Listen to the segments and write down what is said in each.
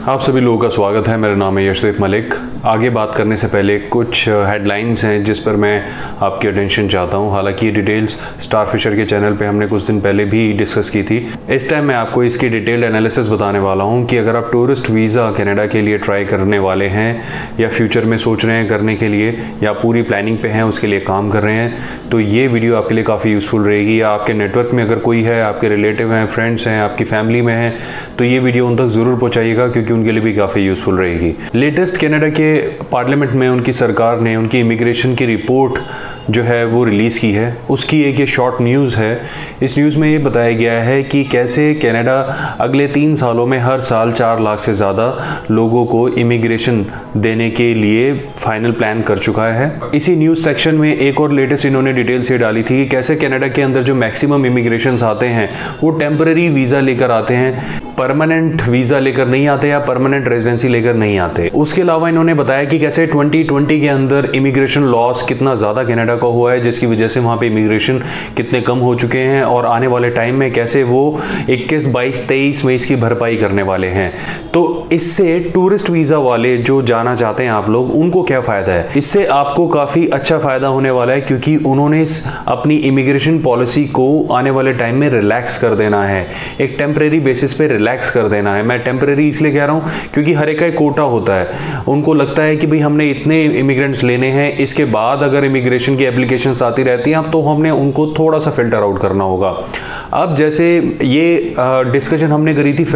आप सभी लोगों का स्वागत है। मेरा नाम है यशदीप मलिक। आगे बात करने से पहले कुछ हेडलाइंस हैं जिस पर मैं आपकी अटेंशन चाहता हूं। हालांकि ये डिटेल्स स्टारफिशर के चैनल पे हमने कुछ दिन पहले भी डिस्कस की थी। इस टाइम मैं आपको इसकी डिटेल्ड एनालिसिस बताने वाला हूं कि अगर आप टूरिस्ट वीज़ा कनाडा के लिए ट्राई करने वाले हैं या फ्यूचर में सोच रहे हैं करने के लिए या पूरी प्लानिंग पे हैं, उसके लिए काम कर रहे हैं, तो ये वीडियो आपके लिए काफ़ी यूज़फुल रहेगी। या आपके नेटवर्क में अगर कोई है, आपके रिलेटिव हैं, फ्रेंड्स हैं, आपकी फैमिली में हैं, तो ये वीडियो उन तक ज़रूर पहुँचाइएगा क्योंकि उनके लिए भी काफ़ी यूज़फुल रहेगी। लेटेस्ट कनाडा के पार्लियामेंट में उनकी सरकार ने उनकी इमिग्रेशन की रिपोर्ट जो है वो रिलीज़ की है। उसकी एक ये शॉर्ट न्यूज़ है। इस न्यूज़ में ये बताया गया है कि कैसे कनाडा अगले 3 सालों में हर साल 4 लाख से ज़्यादा लोगों को इमिग्रेशन देने के लिए फाइनल प्लान कर चुका है। इसी न्यूज़ सेक्शन में एक और लेटेस्ट इन्होंने डिटेल्स ये डाली थी कि कैसे कनाडा के अंदर जो मैक्सिमम इमिग्रेशंस आते हैं वो टेम्पररी वीज़ा लेकर आते हैं, परमानेंट वीज़ा लेकर नहीं आते या परमानेंट रेजिडेंसी लेकर नहीं आते। उसके अलावा इन्होंने बताया कि कैसे 2020 के अंदर इमिग्रेशन लॉस कितना ज़्यादा कनाडा का हुआ है, जिसकी वजह से वहाँ पे इमिग्रेशन कितने कम हो चुके हैं और आने वाले टाइम में कैसे वो 21, 22, 23 में इसकी भरपाई करने वाले हैं। तो इससे टूरिस्ट वीज़ा वाले जो जाना चाहते हैं आप लोग, उनको क्या फ़ायदा है? इससे आपको काफ़ी अच्छा फ़ायदा होने वाला है क्योंकि उन्होंने अपनी इमिग्रेशन पॉलिसी को आने वाले टाइम में रिलैक्स कर देना है, एक टेम्परेरी बेसिस पे रिलैक्स कर देना है। मैं टेम्परेरी इसलिए कह रहा हूँ क्योंकि हर एक का एक कोटा होता है। उनको लगता है कि भाई हमने इतने इमिग्रेंट्स लेने हैं, इसके बाद अगर इमिग्रेशन की एप्लीकेशंस आती रहती हैं अब तो हमने उनको थोड़ा सा फिल्टर आउट करना होगा। अब जैसे ये डिस्कशन हमने करी थी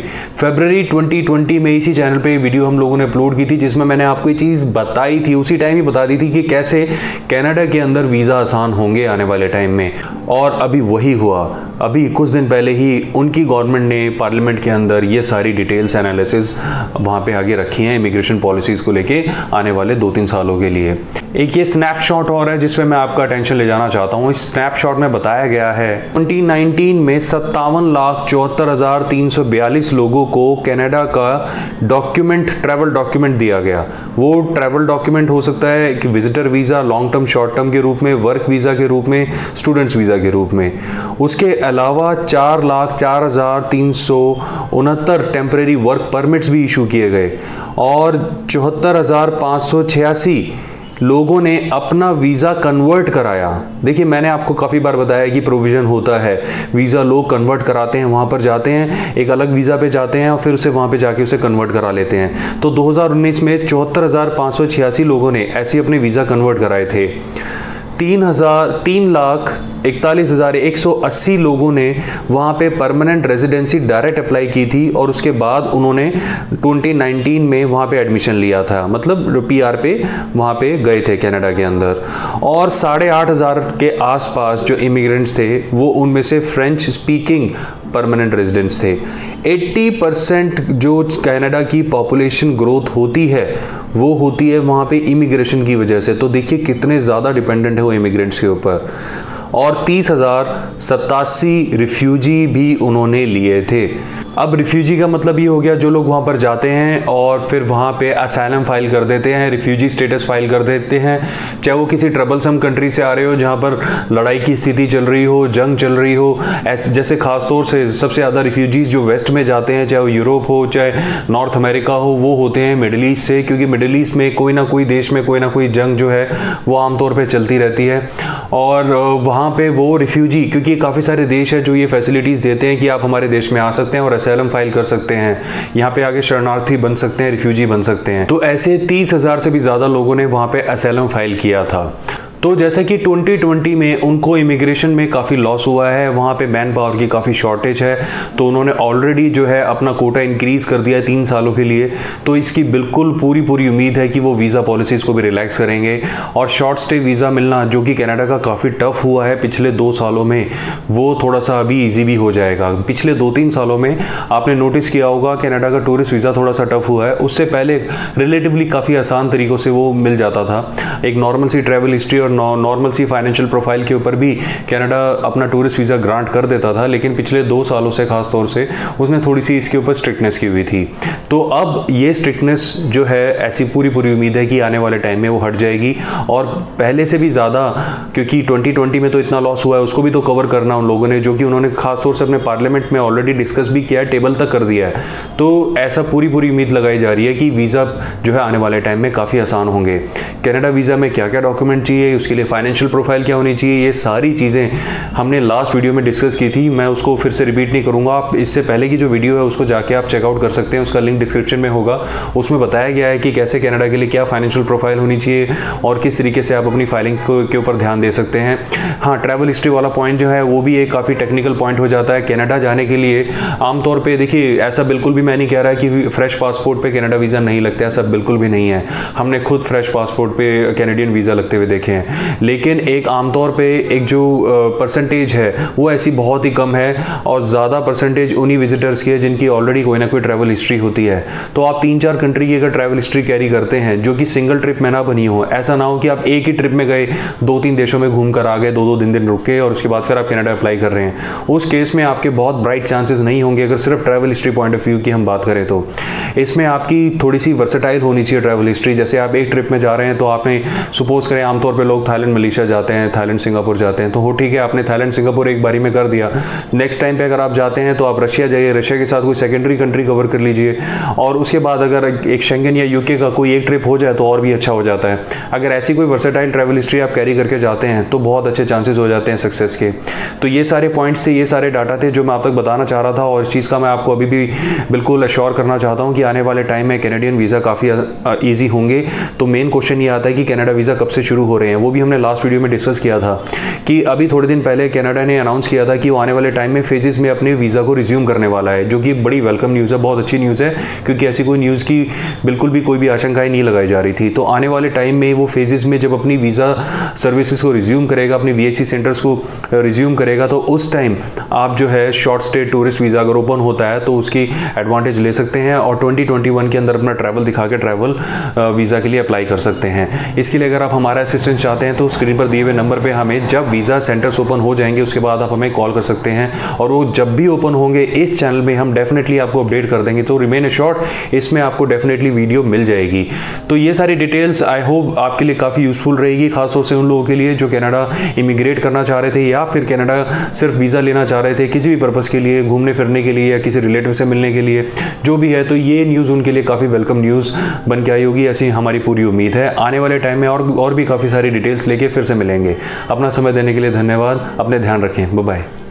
फरवरी 2020 में इसी चैनल पे वीडियो हम लोगों ने अपलोड की थी जिसमें मैंने आपको ये चीज़ बताई थी, उसी टाइम ही बता दी थी कि कैसे कनाडा के अंदर वीज़ा आसान होंगे आने वाले टाइम में। और अभी वही हुआ। अभी कुछ दिन पहले ही उनकी गवर्नमेंट ने पार्लियामेंट के अंदर ये सारी डिटेल्स एनालिसिस वहाँ पे आगे रखी हैं इमिग्रेशन पॉलिसीज़ को लेके आने वाले 2-3 सालों के लिए। एक ये स्नैपशॉट और है जिसमें मैं आपका अटेंशन ले जाना चाहता हूँ। इस स्नैपशॉट में बताया गया है 2019 में 57,74,342 लोगों को कनाडा का ट्रैवल डॉक्यूमेंट दिया गया। वो ट्रैवल डॉक्यूमेंट हो सकता है कि visitor visa, long term, short term के रूप में, वर्क वीज़ा के रूप में, स्टूडेंट्स वीज़ा के रूप में। उसके अलावा 4,04,369 टेम्परेरी वर्क परमिट्स भी इशू किए गए और 74,586 लोगों ने अपना वीज़ा कन्वर्ट कराया। देखिए, मैंने आपको काफ़ी बार बताया कि प्रोविज़न होता है, वीज़ा लोग कन्वर्ट कराते हैं, वहाँ पर जाते हैं, एक अलग वीज़ा पे जाते हैं और फिर उसे वहाँ पे जाके उसे कन्वर्ट करा लेते हैं। तो 2019 में 74,586 लोगों ने ऐसे अपने वीज़ा कन्वर्ट कराए थे। 3,41,180 लोगों ने वहाँ पे परमानेंट रेजिडेंसी डायरेक्ट अप्लाई की थी और उसके बाद उन्होंने 2019 में वहाँ पे एडमिशन लिया था, मतलब पीआर पे वहाँ पे गए थे कनाडा के अंदर। और 8,500 के आसपास जो इमिग्रेंट्स थे वो उनमें से फ्रेंच स्पीकिंग परमानेंट रेजिडेंट्स थे। 80% जो कनाडा की पॉपुलेशन ग्रोथ होती है वो होती है वहाँ पे इमिग्रेशन की वजह से। तो देखिए कितने ज़्यादा डिपेंडेंट है वो इमिग्रेंट्स के ऊपर। और 30,087 रिफ्यूजी भी उन्होंने लिए थे। अब रिफ्यूजी का मतलब ये हो गया जो लोग वहाँ पर जाते हैं और फिर वहाँ पे असाइलम फाइल कर देते हैं, रिफ्यूजी स्टेटस फाइल कर देते हैं, चाहे वो किसी ट्रबलसम कंट्री से आ रहे हो जहाँ पर लड़ाई की स्थिति चल रही हो, जंग चल रही हो। जैसे खासतौर से सबसे ज़्यादा रिफ्यूजीज़ जो वेस्ट में जाते हैं, चाहे वो यूरोप हो चाहे नॉर्थ अमेरिका हो, वो होते हैं मिडिल ईस्ट से, क्योंकि मिडिल ईस्ट में कोई ना कोई देश में कोई ना कोई जंग जो है वो आमतौर पर चलती रहती है। और वहाँ पे वो रिफ्यूजी, क्योंकि काफ़ी सारे देश है जो ये फैसिलिटीज़ देते हैं कि आप हमारे देश में आ सकते हैं और असाइलम फाइल कर सकते हैं, यहाँ पे आगे शरणार्थी बन सकते हैं, रिफ्यूजी बन सकते हैं। तो ऐसे 30,000 से भी ज़्यादा लोगों ने वहाँ पे असाइलम फाइल किया था। तो जैसा कि 2020 में उनको इमिग्रेशन में काफ़ी लॉस हुआ है, वहाँ पे मैन पावर की काफ़ी शॉर्टेज है, तो उन्होंने ऑलरेडी जो है अपना कोटा इंक्रीज़ कर दिया है 3 सालों के लिए। तो इसकी बिल्कुल पूरी उम्मीद है कि वो वीज़ा पॉलिसीज़ को भी रिलैक्स करेंगे और शॉर्ट स्टे वीज़ा मिलना, जो कि कनाडा का काफ़ी टफ हुआ है पिछले 2 सालों में, वो थोड़ा सा अभी ईजी भी हो जाएगा। पिछले 2-3 सालों में आपने नोटिस किया होगा कनाडा का टूरिस्ट वीज़ा थोड़ा सा टफ हुआ है। उससे पहले रिलेटिवली काफ़ी आसान तरीक़ों से वो मिल जाता था। एक नॉर्मल सी ट्रैवल हिस्ट्री और नॉर्मल सी फाइनेंशियल प्रोफाइल के ऊपर भी कनाडा अपना टूरिस्ट वीज़ा ग्रांट कर देता था, लेकिन पिछले 2 सालों से खास तौर से उसने थोड़ी सी इसके ऊपर स्ट्रिक्टनेस की हुई थी। तो अब ये स्ट्रिक्टनेस जो है, ऐसी पूरी उम्मीद है कि आने वाले टाइम में वो हट जाएगी और पहले से भी ज़्यादा, क्योंकि 2020 में तो इतना लॉस हुआ है, उसको भी तो कवर करना उन लोगों ने, जो कि उन्होंने खासतौर से अपने पार्लियामेंट में ऑलरेडी डिस्कस भी किया है, टेबल तक कर दिया है। तो ऐसा पूरी उम्मीद लगाई जा रही है कि वीज़ा जो है आने वाले टाइम में काफ़ी आसान होंगे। कनाडा वीज़ा में क्या क्या डॉक्यूमेंट चाहिए, उसके लिए फाइनेंशियल प्रोफाइल क्या होनी चाहिए, ये सारी चीज़ें हमने लास्ट वीडियो में डिस्कस की थी। मैं उसको फिर से रिपीट नहीं करूँगा। आप इससे पहले की जो वीडियो है उसको जाके आप चेकआउट कर सकते हैं, उसका लिंक डिस्क्रिप्शन में होगा। उसमें बताया गया है कि कैसे कनाडा के लिए क्या फाइनेंशियल प्रोफाइल होनी चाहिए और किस तरीके से आप अपनी फाइलिंग के ऊपर ध्यान दे सकते हैं। हाँ, ट्रैवल हिस्ट्री वाला पॉइंट जो है वो भी एक काफ़ी टेक्निकल पॉइंट हो जाता है। कनाडा जाने के लिए आमतौर पे देखिए, ऐसा बिल्कुल भी मैं नहीं कह रहा कि फ्रेश पासपोर्ट पे कनाडा वीज़ा नहीं लगता है, सब बिल्कुल भी नहीं है। हमने खुद फ्रेश पासपोर्ट पे कैनेडियन वीज़ा लगते हुए देखे हैं, लेकिन एक आमतौर पे एक जो परसेंटेज है वो ऐसी बहुत ही कम है और ज़्यादा परसेंटेज उन्हीं विजिटर्स की है जिनकी ऑलरेडी कोई ना कोई ट्रैवल हिस्ट्री होती है। तो आप 3-4 कंट्री की अगर ट्रैवल हिस्ट्री कैरी करते हैं जो कि सिंगल ट्रिप में ना बनी हो, ऐसा ना हो कि आप एक ही ट्रिप में गए, 2-3 देशों में घूम कर आ गए, 2-2 दिन रुक के और उसके बाद फिर आप कनाडा अप्लाई कर रहे हैं, उस केस में आपके बहुत ब्राइट चांसेस नहीं होंगे। अगर सिर्फ travel history point of view की हम बात करें तो इसमें आपकी थोड़ी सी वर्सेटाइल होनी चाहिए ट्रैवल हिस्ट्री। जैसे आप एक ट्रिप में जा रहे हैं तो आपने सपोज करें, आमतौर पे लोग थाईलैंड मलेशिया जाते हैं, थाईलैंड सिंगापुर जाते हैं, तो हो ठीक है, आपने थाईलैंड सिंगापुर एक बारी में कर दिया। नेक्स्ट टाइम पे अगर आप जाते हैं तो आप रशिया जाइए, रशिया के साथ कोई सेकेंडरी कंट्री कवर कर लीजिए और उसके बाद अगर एक शेंगन या यूके का कोई एक ट्रिप हो जाए तो और भी अच्छा हो जाता है। अगर ऐसी कोई वर्सेटाइल ट्रैवल हिस्ट्री आप कैरी करके जाते हैं तो बहुत अच्छे चांसेस हो जाते हैं सक्सेस के। तो ये सारे पॉइंट्स थे, ये सारे डाटा थे जो मैं आप तक बताना चाह रहा था और इस चीज़ का मैं आपको अभी भी बिल्कुल अश्योर करना चाहता हूँ कि आने वाले टाइम में कैनेडियन वीज़ा काफ़ी ईजी होंगे। तो मेन क्वेश्चन ये आता है कि कनाडा वीज़ा कब से शुरू हो रहे हैं, वो भी हमने लास्ट वीडियो में डिस्कस किया था कि अभी थोड़े दिन पहले कनाडा ने अनाउंस किया था कि वो आने वाले टाइम में फेजेस में अपने वीज़ा को रिज्यूम करने वाला है, जो कि बड़ी वेलकम न्यूज़ है, बहुत अच्छी न्यूज़ है, क्योंकि ऐसी कोई न्यूज़ की बिल्कुल भी कोई भी आशंकाएं नहीं लगाई जा रही थी। तो आने वाले टाइम में वो फेजेस में जब अपनी वीज़ा सर्विसेज को रिज्यूम करेगा, अपनी VIC सेंटर्स को रिज्यूम करेगा, तो उस टाइम आप जो है शॉर्ट स्टे टूरिस्ट वीज़ा अगर ओपन होता है तो उसकी एडवांटेज ले सकते हैं और 2021 के अंदर अपना ट्रैवल दिखा के ट्रैवल वीज़ा के लिए अप्लाई कर सकते हैं। इसके लिए अगर आप हमारा असिस्टेंस चाहते हैं तो स्क्रीन पर दिए हुए नंबर पे हमें, जब वीज़ा सेंटर्स ओपन हो जाएंगे उसके बाद आप हमें कॉल कर सकते हैं और वो जब भी ओपन होंगे इस चैनल में हम डेफिनेटली आपको अपडेट कर देंगे। तो रिमेन अश्योर्ड, इसमें आपको डेफिनेटली वीडियो मिल जाएगी। तो ये सारी डिटेल्स आई होप आपके लिए काफ़ी यूजफुल रहेगी, खासतौर से उन लोगों के लिए जो कनाडा इमिग्रेट करना चाह रहे थे या फिर कनाडा सिर्फ वीज़ा लेना चाह रहे थे किसी भी पर्पज़ के लिए, घूमने फिरने के लिए या किसी रिलेटिव से मिलने के लिए, जो भी है। तो ये न्यूज़ उनके लिए काफ़ी वेलकम न्यूज़ बन के आई होगी, ऐसी हमारी पूरी उम्मीद है। आने वाले टाइम में और भी काफ़ी सारी डिटेल्स लेके फिर से मिलेंगे। अपना समय देने के लिए धन्यवाद, अपने ध्यान रखें, बाय बाय।